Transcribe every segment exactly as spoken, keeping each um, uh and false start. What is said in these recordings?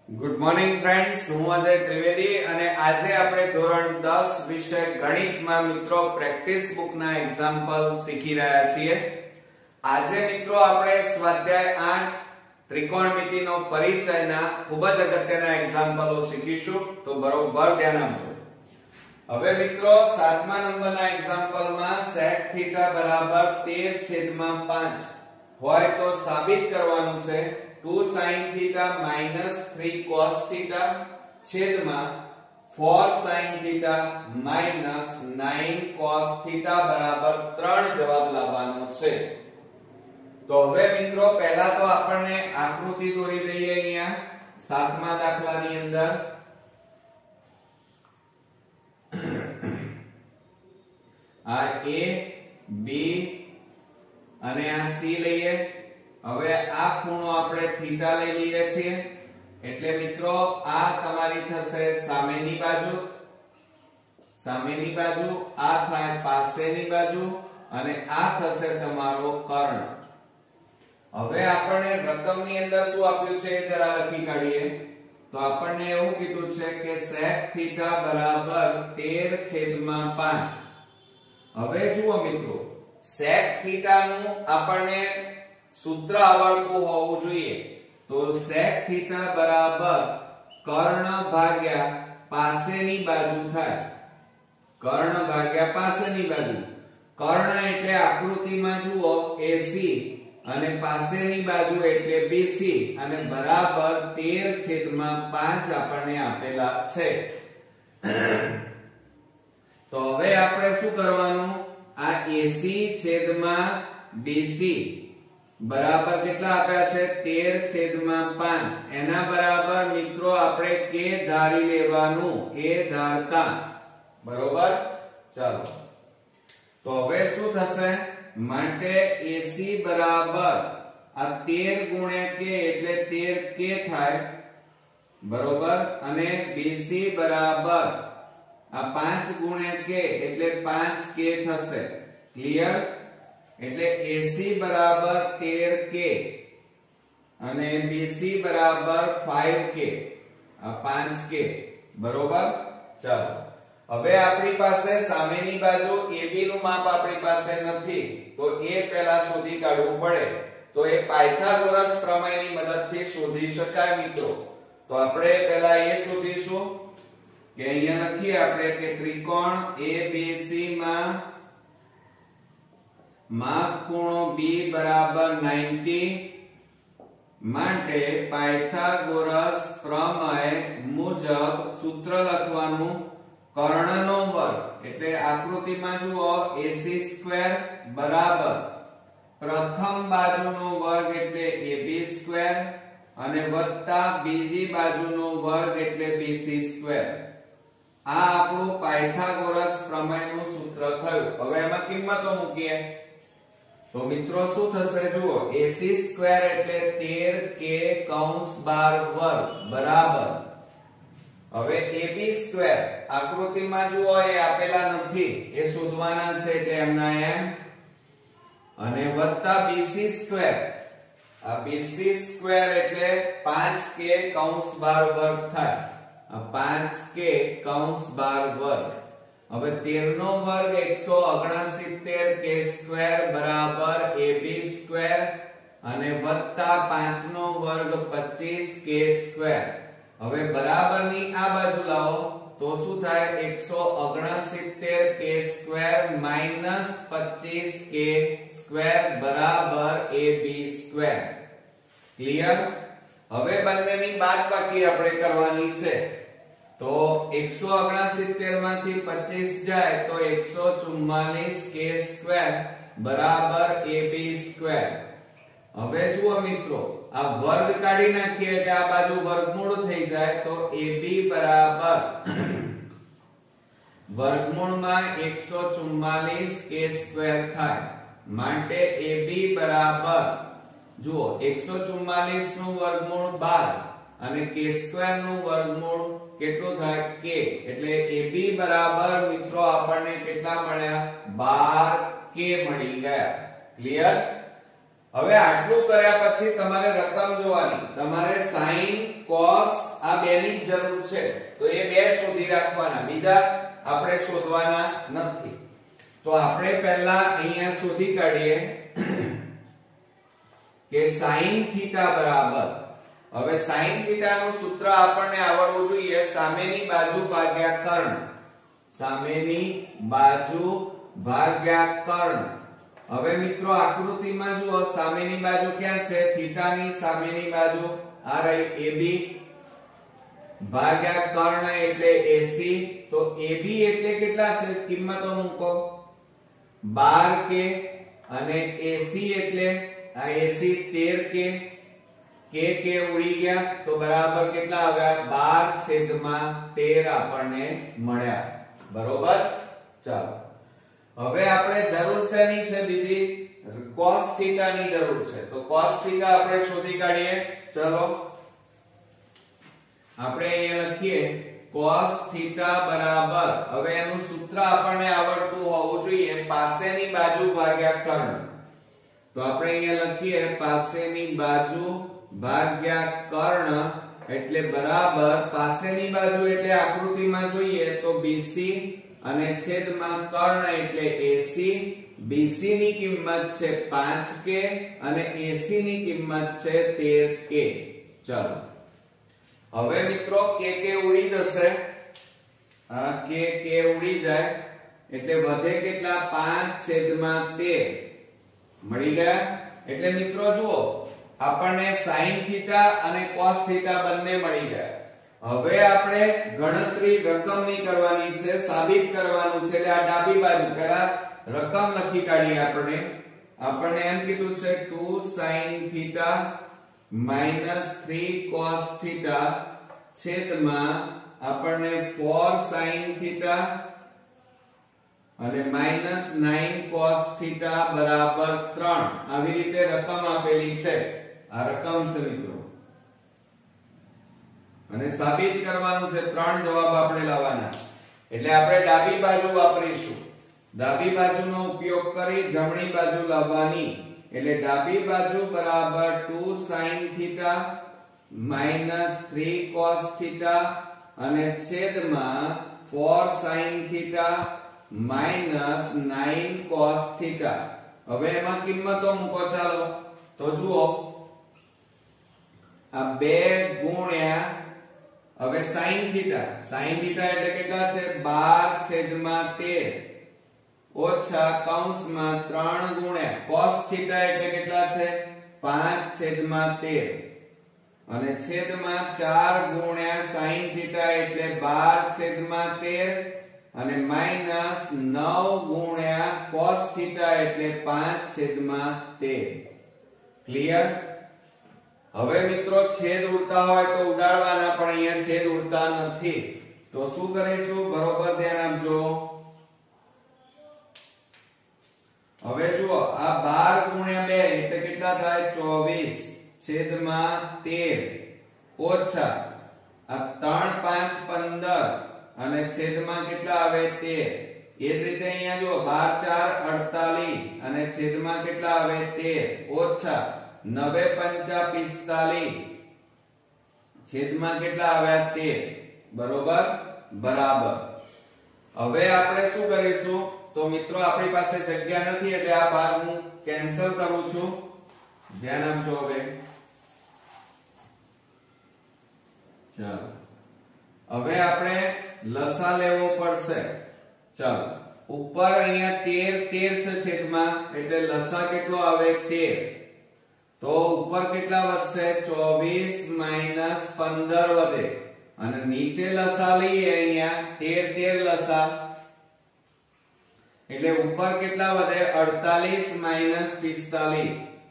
Good morning friends, હું અજય ત્રિવેદી અને આજે આપણે ધોરણ દસ વિષય ગણિતમાં મિત્રો પ્રેક્ટિસ બુકના એક્ઝામ્પલ શીખી રહ્યા છીએ. આજે મિત્રો આપણે સ્વાધ્યાય આઠ ત્રિકોણમિતિનો પરિચયના ખૂબ જ અગત્યના એક્ઝામ્પલો શીખીશું, તો બરોબર ધ્યાન આપજો. હવે મિત્રો સાતમા નંબરના એક્ઝામ્પલમાં sec થીટા બરાબર તેર છેદમાં પાંચ હોય તો સાબિત કરવાનું છે two sin theta minus three cos theta छेदમાં four sin theta minus nine cos theta बराबर ત્રણ જવાબ લાવવાનો છે. તો હવે મિત્રો પહેલા તો આપણને આકૃતિ દોરી દઈએ. અહીંયા સાતમા દાખલાની અંદર આ a b અને આ c લઈએ. હવે આ ખૂણો આપણે થીટા લઈ લઈએ છીએ, એટલે મિત્રો આ તમારી થશે સામેની બાજુ, સામેની બાજુ આ થાય પાસેની બાજુ અને આ થશે તમારો કર્ણ. હવે આપણને રકમની અંદર શું આપ્યું છે જરા લખી કાઢીએ. તો આપણને એવું કીધું છે કે sec થીટા બરાબર તેર છેદમાં પાંચ. હવે જુઓ મિત્રો, sec થીટા નું આપણને સૂત્ર આવડતું હોવું જોઈએ. તો sec થીટા બરાબર કર્ણ ભાગ્યા પાસેની બાજુ થાય. કર્ણ ભાગ્યા પાસેની બાજુ. કર્ણ એટલે આકૃતિમાં જુઓ A C અને પાસેની બાજુ એટલે B C અને બરાબર તેર છેદમાં પાંચ આપણને આપેલા છે. તો હવે આપણે શું કરવાનું? આ A C છેદમાં B C બરાબર કેટલા આપ્યા છે? તેર છેદમાં પાંચ. એના બરાબર મિત્રો આપણે કે ધારી લેવાનું, કે ધારતા. બરોબર? ચાલો, તો હવે શું થશે? માટે A C બરાબર આ તેર ગુણ્યા કે એટલે તેર કે થાય. બરોબર? અને B C બરાબર આ પાંચ ગુણ્યા કે એટલે પાંચ કે થશે. ક્લિયર? એટલે A C બરાબર તેર કે અને B C બરાબર પાંચ કે. આ પાંચ કે. બરોબર? ચાલો, હવે આપણી પાસે સામેની બાજુ A B નું માપ આપણી પાસે નથી, તો એ પહેલા શોધી કાઢવું પડે. તો એ પાયથાગોરસ પ્રમેયની મદદથી શોધી શકાય મિત્રો. તો આપણે પહેલા એ શોધીશું કે અહીંયા લખીએ આપણે કે ત્રિકોણ A B C માં માપ ખૂણો B બરાબર નવ્વદ માટે પાયથાગોરસ પ્રમેય મુજબ સૂત્ર લખવાનું. કર્ણનો વર્ગ એટલે આકૃતિમાં જુઓ A C સ્ક્વેર બરાબર પ્રથમ બાજુનો વર્ગ એટલે A B સ્ક્વેર અને વત્તા બીજી બાજુનો વર્ગ એટલે B C સ્ક્વેર. આ આપણું પાયથાગોરસ પ્રમેયનું સૂત્ર થયું. હવે એમાં કિંમતો મૂકીએ તો મિત્રો શું થશે? જુઓ, A C સ્ક્વેર એટલે તેર કે કૌંસ બાર વર્ગ બરાબર. હવે A B સ્ક્વેર આકૃતિમાં જુઓ એ આપેલા નથી, એ શોધવાના છે એટલે એમના એમ. અને વત્તા B C સ્ક્વેર. આ B C સ્ક્વેર એટલે પાંચ કે કૌંસ બાર વર્ગ થાય. આ પાંચ કે કૌંસ બાર વર્ગ. હવે તેર નો વર્ગ એકસો ઓગણસિત્તેર કે સ્ક્વેર બરાબર A B સ્ક્વેર અને વત્તા પાંચ નો વર્ગ પચીસ કે સ્ક્વેર. હવે બરાબરની આ બાજુ લાવો તો શું થાય? એકસો ઓગણસિત્તેર કે સ્ક્વેર માઈનસ પચીસ કે સ્ક્વેર બરાબર A B સ્ક્વેર. ક્લિયર? હવે બંનેની બાદબાકી આપણે કરવાની છે. તો એકસો ઓગણસિત્તેર માંથી પચીસ જાય તો એકસો ચુમ્માલીસ કે સ્ક્વેર બરાબર A B સ્ક્વેર. હવે જુઓ મિત્રો, આ વર્ગ કાઢી નાખીએ એટલે આ બાજુ વર્ગમૂળ થઈ જાય. તો A B બરાબર વર્ગમૂળમાં એકસો ચુમ્માલીસ કે સ્ક્વેર થાય. માટે A B બરાબર જુઓ એકસો ચુમ્માલીસ નું વર્ગમૂળ બાર અને કે સ્ક્વેર નું વર્ગમૂળ કેટલું થાય? કે. એટલે A B બરાબર મિત્રો આપણને કેટલા મળ્યા? બાર કે મળી ગયા. ક્લિયર? હવે આટલું કર્યા પછી તમારે રકમ જોવાની. તમારે sin cos આ બે ની જ જરૂર છે, તો એ બે શોધી રાખવાના, બીજા આપણે શોધવાના નથી. તો આપણે પહેલા અહીંયા શોધી કાઢીએ કે sin થીટા બરાબર, હવે sin થીટા નું સૂત્ર આપણને આવડવું જોઈએ, સામેની બાજુ ભાગ્યા કર્ણ, સામેની બાજુ ભાગ્યા કર્ણ. હવે મિત્રો આકૃતિમાં જુઓ, સામેની બાજુ ક્યાં છે? થીટા ની સામેની બાજુ આ રહી A B ભાગ્યા કર્ણ એટલે A C. તો A B એટલે કેટલા છે? કિંમતો મૂકો, બાર કે, અને A C એટલે આ A C તેર કે, કે કે ઉડી ગયા, તો બરાબર કેટલા આવ્યા? બાર છેદમાં તેર આપણને મળ્યા. બરોબર. ચાલો હવે આપણે જરૂર શેની છે? બીજી cos થીટા ની જરૂર છે. તો cos થીટા આપણે શોધી કાઢીએ. ચલો આપણે અહીંયા લખીએ cos થીટા બરાબર, હવે એનું સૂત્ર આપણને આવડતું હોવું જોઈએ, પાસેની બાજુ ભાગ્યા કર્ણ. તો આપણે અહીંયા લખીએ પાસેની બાજુ ભાગ્યા કર્ણ એટલે બરાબર, પાસેની બાજુ એટલે આકૃતિમાં જોઈએ તો B C અને છેદમાં કર્ણ એટલે A C. B C ની કિંમત છે પાંચ કે અને A C ની કિંમત છે તેર કે. ચાલો હવે મિત્રો કે કે ઉડી જશે, આ કે કે ઉડી જાય એટલે વધે કેટલા? પાંચ છેદમાં તેર મળી ગયા. એટલે મિત્રો જુઓ, આપણને sin થીટા અને cos થીટા બંને મળી ગયા. હવે આપણે ગણતરી રકમની કરવાની છે, સાબિત કરવાનું છે. એટલે આ ડાબી બાજુ પહેલા રકમ લખી કાઢીએ. આપણે આપણને એમ કીધું છે two sin theta minus three cos theta છેદમાં આપણને ફોર sin થીટા અને માઈનસ નાઇન cos થીટા બરાબર ત્રણ. આવી રીતે રકમ આપેલી છે. આ રકમ છે મિત્રો, અને સાબિત કરવાનું છે. ત્રણ જવાબ આપણે લાવવાના. એટલે આપણે ડાબી બાજુ વાપરીશું, ડાબી બાજુનો ઉપયોગ કરી જમણી બાજુ લાવવાની. એટલે ડાબી બાજુ બરાબર two sin theta minus three cos theta અને છેદમાં four sin theta minus nine cos theta. હવે એમાં કિંમતો મૂકો. ચાલો તો જુઓ, આ બે ગુણ્યા હવે sin થીટા, sin થીટા એટલે કેટલા છે? બાર છેદમાં તેર ઓછા કૌંસમાં ત્રણ ગુણ્યા cos થીટા એટલે કેટલા છે? પાંચ છેદમાં તેર અને છેદમાં ચાર ગુણ્યા sin થીટા એટલે બાર છેદમાં તેર અને માઈનસ નવ ગુણ્યા cos થીટા એટલે પાંચ છેદમાં તેર. ક્લિયર? હવે મિત્રો છેદ ઉડતા હોય તો ઉડાડવાના, પણ અહીંયા છેદ ઉડતા નથી. તો શું કરીશું? બરોબર ધ્યાન આપજો. હવે જુઓ, આ બાર ગુણ્યા બે એટલે કેટલા થાય? ચોવીસ છેદમાં તેર ઓછા આ ત્રણ પાંચ પંદર અને છેદમાં કેટલા આવે? તેર. એ જ રીતે અહીંયા જુઓ, બાર ચાર અડતાલીસ અને છેદમાં કેટલા આવે? તેર ઓછા નવે પંચા પિસ્તાલીસ છેદમાં કેટલા આવ્યા? તેર. બરોબર. બરાબર. હવે આપણે શું કરીશું? તો મિત્રો આપણી પાસે જગ્યા નથી એટલે આ ભાગ હું કેન્સલ કરું છું. ધ્યાન આપજો. હવે ચાલો હવે આપણે લસા લેવો પડશે. ચાલો ઉપર અહીંયા તેર તેર છે છેદમાં, એટલે લસા કેટલો આવે? તેર. તો ઉપર કેટલા વધશે? ચોવીસ માઈનસ પંદર વધે અને નીચે લસા લઈએ અહીંયા તેર તેર લસા એટલે ઉપર કેટલા વધે? અડતાલીસ માઈનસ પિસ્તાલીસ.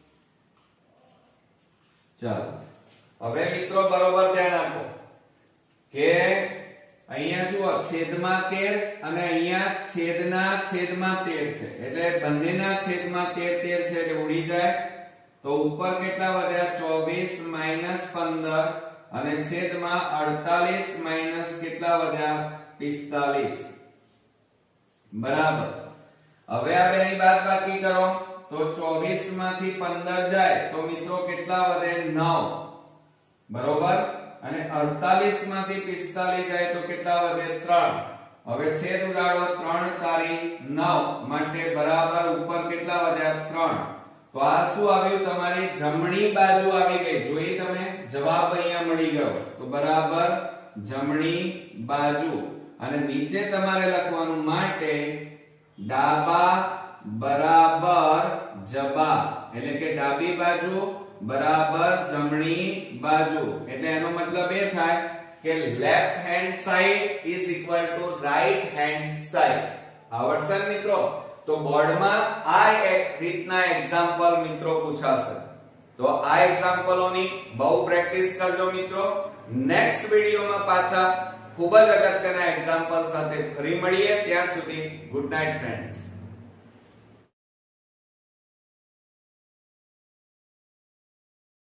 ચાલો હવે મિત્રો બરોબર ધ્યાન આપો કે અહીંયા જુઓ, છેદમાં તેર અને અહીંયા છેદના છેદમાં તેર છે, એટલે બંનેના છેદમાં તેર તેર છે એટલે ઉડી જાય. તો ઉપર કેટલા વધ્યા? ચોવીસ માઈનસ પંદર અને છેદમાં અડતાલીસ માઈનસ કેટલા વધ્યા? પિસ્તાલીસ. બરાબર. હવે આ બેની બાદબાકી કરો તો ચોવીસ માંથી પંદર જાય તો મિત્રો કેટલા વધે? નવ. બરોબર. અને અડતાલીસ માંથી પિસ્તાલીસ જાય તો કેટલા વધે ત્રણ. હવે છેદ ઉડાડો ત્રણ તારી નવ માટે બરાબર ઉપર કેટલા વધ્યા ત્રણ. તો આ શું આવ્યું તમારી જમણી બાજુ આવી ગઈ. જોઈ તમે જવાબ અહીંયા મળી ગયો. તો બરાબર જમણી બાજુ અને નીચે તમારે લખવાનું માટે ડાબા બરાબર જબા એટલે કે ડાબી બાજુ બરાબર જમણી બાજુ એટલે એનો મતલબ એ થાય કે left hand side is equal to right hand side. આવડશે મિત્રો? તો બોર્ડમાં આ એક રીતના એક્ઝામ્પલ મિત્રો પૂછાશે. તો આ એક્ઝામ્પલોની બહુ પ્રેક્ટિસ કરજો મિત્રો. નેક્સ્ટ વિડિયોમાં પાછા ખૂબ જ અગત્યના એક્ઝામ્પલ સાથે ફરી મળીએ. ત્યાં સુધી ગુડ નાઇટ ફ્રેન્ડ્સ.